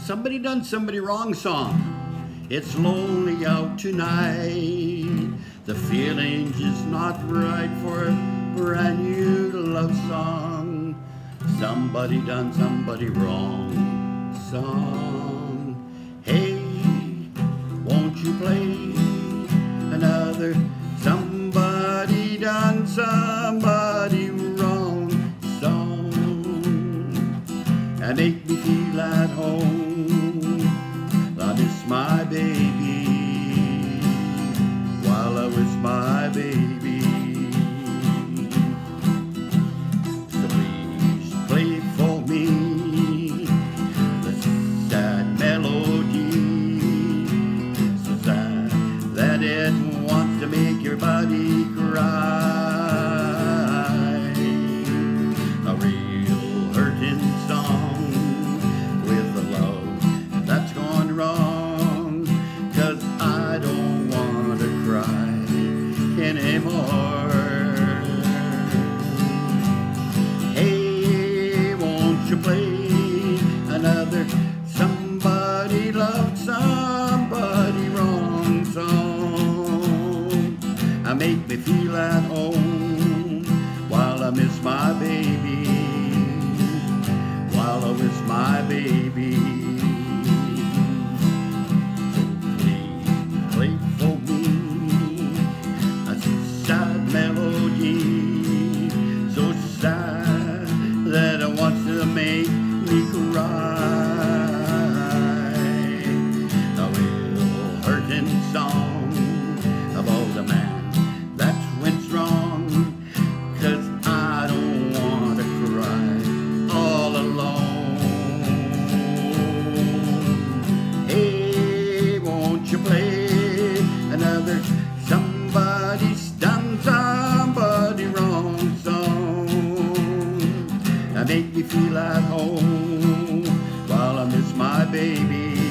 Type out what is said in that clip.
Somebody done somebody wrong song. It's lonely out tonight. The feeling is not right for a brand new love song. Somebody done somebody wrong song. Hey, won't you play another somebody done somebody wrong song and make me feel at home? I miss my baby while I was my baby. So please play for me the sad melody, so sad that it wants to make your body cry. A real hurting song with a love that's gone wrong, 'cause I don't want to cry anymore. Hey, won't you play another somebody loved somebody wrong song? Make me feel at home while I miss my baby, while I miss my baby. So please play for me a sad melody, so sad that it wants to make me cry. A real hurting song about a man that went wrong, 'cause I don't want to cry all alone. Hey, won't you play another somebody's done somebody wrong song and make me feel at home while I miss my baby,